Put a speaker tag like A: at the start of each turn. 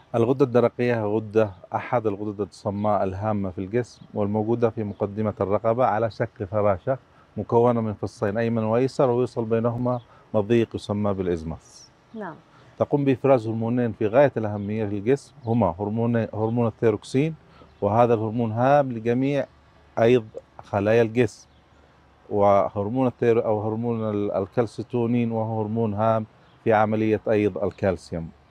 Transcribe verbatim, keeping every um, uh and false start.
A: الغدة الدرقية غدة أحد الغدد الصماء الهامة في الجسم، والموجودة في مقدمة الرقبة على شكل فراشة مكونة من فصين أيمن وأيسر، ويوصل بينهما مضيق يسمى بالإزمس.
B: نعم.
A: تقوم بإفراز هرمونين في غاية الأهمية في الجسم، هما هرمون هرمون الثيروكسين، وهذا الهرمون هام لجميع أيض خلايا الجسم، وهرمون الثيرو أو هرمون ال- الكالسيتونين، وهو هرمون هام في عملية أيض الكالسيوم.